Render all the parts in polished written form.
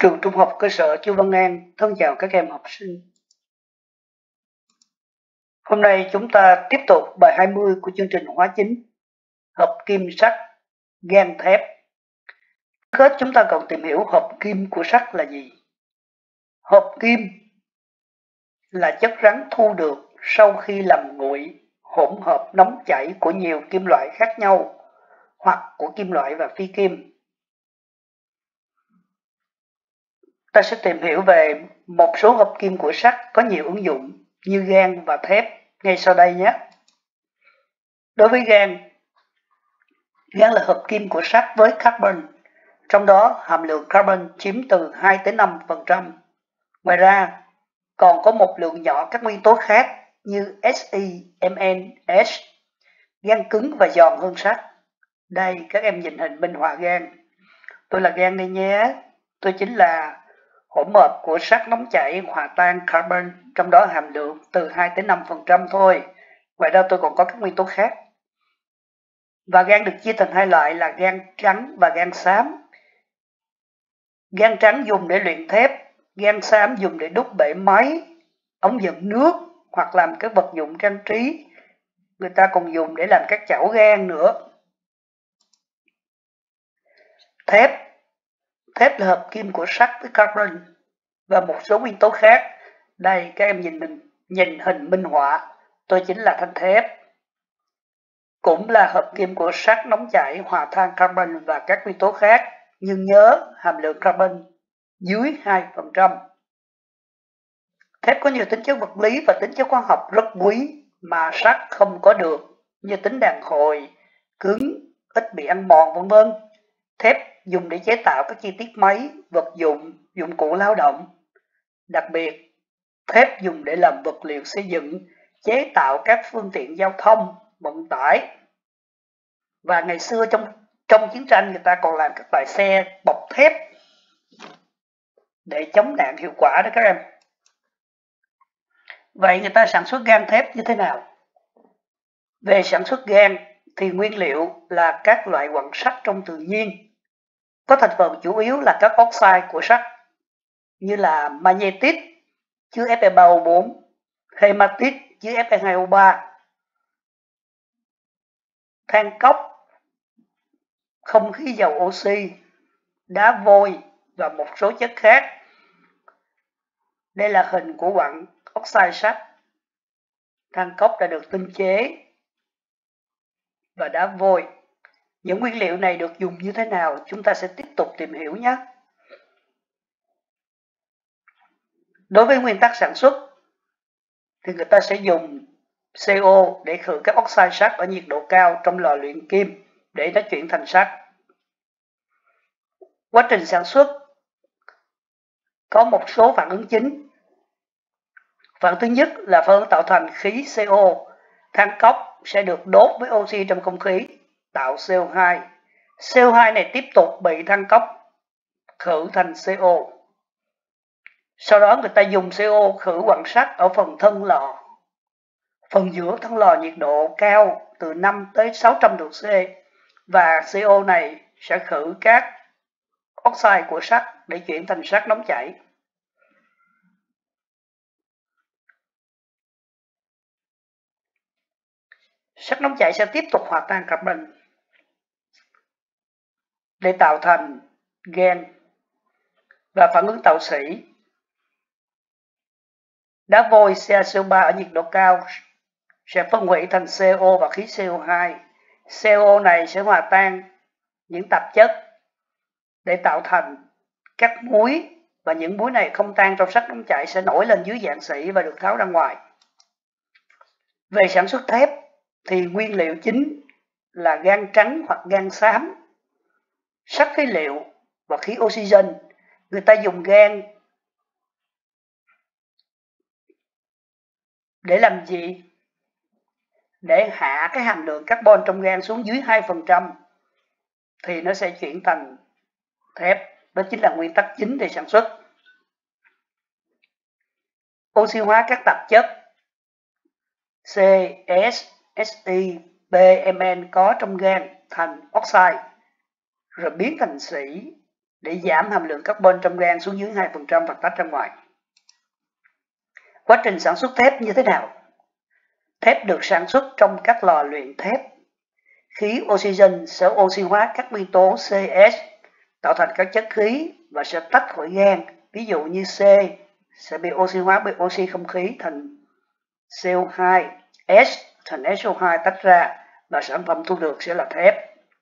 Trường Trung học cơ sở Chu Văn An thân chào các em học sinh. Hôm nay chúng ta tiếp tục bài 20 của chương trình hóa chính, hợp kim sắt, gan thép. Trước hết chúng ta cần tìm hiểu hợp kim của sắt là gì. Hợp kim là chất rắn thu được sau khi làm nguội hỗn hợp nóng chảy của nhiều kim loại khác nhau hoặc của kim loại và phi kim. Ta sẽ tìm hiểu về một số hợp kim của sắt có nhiều ứng dụng như gan và thép ngay sau đây nhé. Đối với gan là hợp kim của sắt với carbon, trong đó hàm lượng carbon chiếm từ 2 đến 5%. Ngoài ra, còn có một lượng nhỏ các nguyên tố khác như Si, Mn, H. Gan cứng và giòn hơn sắt. Đây, các em nhìn hình minh họa gan. Tôi là gan đây nhé. Tôi chính là hỗn hợp của sắt nóng chảy hòa tan carbon, trong đó hàm lượng từ 2 đến 5% thôi. Ngoài ra tôi còn có các nguyên tố khác. Và gan được chia thành hai loại là gan trắng và gan xám. Gan trắng dùng để luyện thép, gan xám dùng để đúc bể máy, ống dẫn nước hoặc làm các vật dụng trang trí. Người ta còn dùng để làm các chảo gan nữa. Thép là hợp kim của sắt với carbon và một số nguyên tố khác. Đây, các em nhìn hình minh họa, tôi chính là thanh thép. Cũng là hợp kim của sắt nóng chảy hòa tan carbon và các nguyên tố khác, nhưng nhớ hàm lượng carbon dưới 2%. Thép có nhiều tính chất vật lý và tính chất hóa học rất quý mà sắt không có được, như tính đàn hồi, cứng, ít bị ăn mòn v.v. Thép dùng để chế tạo các chi tiết máy, vật dụng, dụng cụ lao động. Đặc biệt, thép dùng để làm vật liệu xây dựng, chế tạo các phương tiện giao thông, vận tải. Và ngày xưa trong chiến tranh người ta còn làm các loại xe bọc thép để chống đạn hiệu quả đó các em. Vậy người ta sản xuất gan thép như thế nào? Về sản xuất gan thì nguyên liệu là các loại quặng sắt trong tự nhiên. Có thành phần chủ yếu là các oxide của sắt như là magnetit chứa Fe3O4, hematit chứa Fe2O3, than cốc, không khí dầu oxy, đá vôi và một số chất khác. Đây là hình của quặng oxide sắt. Than cốc đã được tinh chế và đá vôi. Những nguyên liệu này được dùng như thế nào chúng ta sẽ tiếp tục tìm hiểu nhé. Đối với nguyên tắc sản xuất thì người ta sẽ dùng CO để khử các oxide sắt ở nhiệt độ cao trong lò luyện kim để nó chuyển thành sắt. Quá trình sản xuất có một số phản ứng chính. Phản ứng thứ nhất là phản ứng tạo thành khí CO. Than cốc sẽ được đốt với oxy trong không khí, tạo CO2. CO2 này tiếp tục bị than cốc khử thành CO. Sau đó người ta dùng CO khử quặng sắt ở phần thân lò. Phần giữa thân lò nhiệt độ cao từ 5 tới 600 độ C và CO này sẽ khử các oxide của sắt để chuyển thành sắt nóng chảy. Sắt nóng chảy sẽ tiếp tục hòa tan carbon để tạo thành gan và phản ứng tạo xỉ. Đá vôi CaCO3 ở nhiệt độ cao sẽ phân hủy thành CO và khí CO2. CO này sẽ hòa tan những tạp chất để tạo thành các muối, và những muối này không tan trong sắt nóng chảy sẽ nổi lên dưới dạng xỉ và được tháo ra ngoài. Về sản xuất thép thì nguyên liệu chính là gan trắng hoặc gan xám, sắt phế liệu và khí oxygen. Người ta dùng gan để làm gì? Để hạ cái hàm lượng carbon trong gan xuống dưới 2% thì nó sẽ chuyển thành thép. Đó chính là nguyên tắc chính để sản xuất. Oxy hóa các tạp chất C, S, Si, B, Mn có trong gan thành oxide rồi biến thành xỉ để giảm hàm lượng carbon trong gan xuống dưới 2% và tách ra ngoài. Quá trình sản xuất thép như thế nào? Thép được sản xuất trong các lò luyện thép. Khí oxygen sẽ oxy hóa các nguyên tố CS tạo thành các chất khí và sẽ tách khỏi gan. Ví dụ như C sẽ bị oxy hóa bởi oxy không khí thành CO2, S thành SO2 tách ra và sản phẩm thu được sẽ là thép.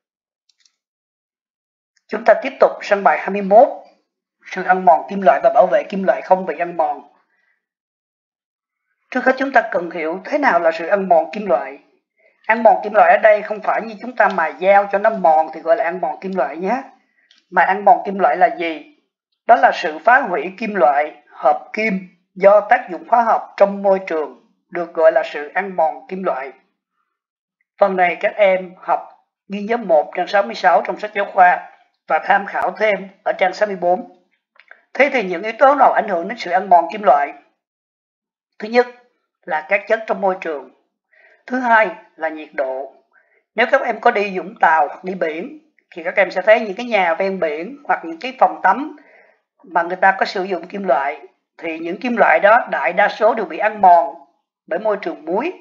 Chúng ta tiếp tục sang bài 21. Sự ăn mòn kim loại và bảo vệ kim loại không bị ăn mòn. Trước hết chúng ta cần hiểu thế nào là sự ăn mòn kim loại. Ăn mòn kim loại ở đây không phải như chúng ta mài dao cho nó mòn thì gọi là ăn mòn kim loại nhé. Mà ăn mòn kim loại là gì? Đó là sự phá hủy kim loại, hợp kim do tác dụng hóa học trong môi trường, được gọi là sự ăn mòn kim loại. Phần này các em học ghi nhớ 1 trang 66 trong sách giáo khoa và tham khảo thêm ở trang 64. Thế thì những yếu tố nào ảnh hưởng đến sự ăn mòn kim loại? Thứ nhất là các chất trong môi trường. Thứ hai là nhiệt độ. Nếu các em có đi Vũng Tàu hoặc đi biển thì các em sẽ thấy những cái nhà ven biển hoặc những cái phòng tắm mà người ta có sử dụng kim loại thì những kim loại đó đại đa số đều bị ăn mòn bởi môi trường muối.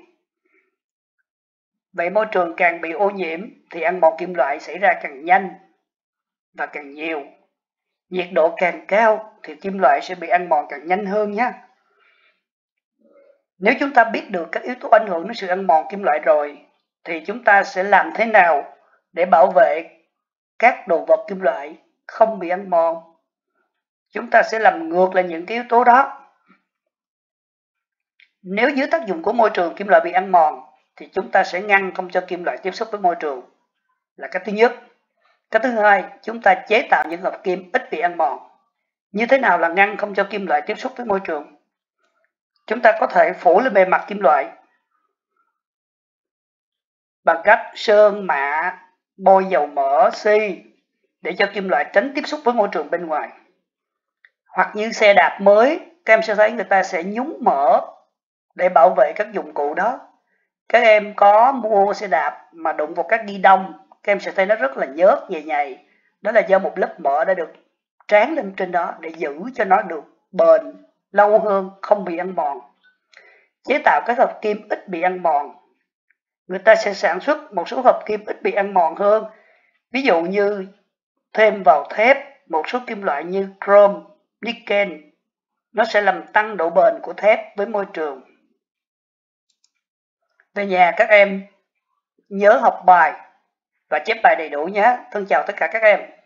Vậy môi trường càng bị ô nhiễm thì ăn mòn kim loại xảy ra càng nhanh và càng nhiều. Nhiệt độ càng cao thì kim loại sẽ bị ăn mòn càng nhanh hơn nhé. Nếu chúng ta biết được các yếu tố ảnh hưởng đến sự ăn mòn kim loại rồi thì chúng ta sẽ làm thế nào để bảo vệ các đồ vật kim loại không bị ăn mòn? Chúng ta sẽ làm ngược lại những cái yếu tố đó. Nếu dưới tác dụng của môi trường kim loại bị ăn mòn thì chúng ta sẽ ngăn không cho kim loại tiếp xúc với môi trường là cách thứ nhất. Cách thứ hai, chúng ta chế tạo những hợp kim ít bị ăn mòn. Như thế nào là ngăn không cho kim loại tiếp xúc với môi trường? Chúng ta có thể phủ lên bề mặt kim loại bằng cách sơn mạ, bôi dầu mỡ, xi để cho kim loại tránh tiếp xúc với môi trường bên ngoài. Hoặc như xe đạp mới, các em sẽ thấy người ta sẽ nhúng mỡ để bảo vệ các dụng cụ đó. Các em có mua xe đạp mà đụng vào các ghi đông, các em sẽ thấy nó rất là nhớt, nhầy nhầy. Đó là do một lớp mỡ đã được tráng lên trên đó để giữ cho nó được bền, lâu hơn, không bị ăn mòn. Chế tạo các hợp kim ít bị ăn mòn. Người ta sẽ sản xuất một số hợp kim ít bị ăn mòn hơn. Ví dụ như thêm vào thép một số kim loại như chrome, nickel. Nó sẽ làm tăng độ bền của thép với môi trường. Về nhà các em nhớ học bài và chép bài đầy đủ nhé. Thân chào tất cả các em.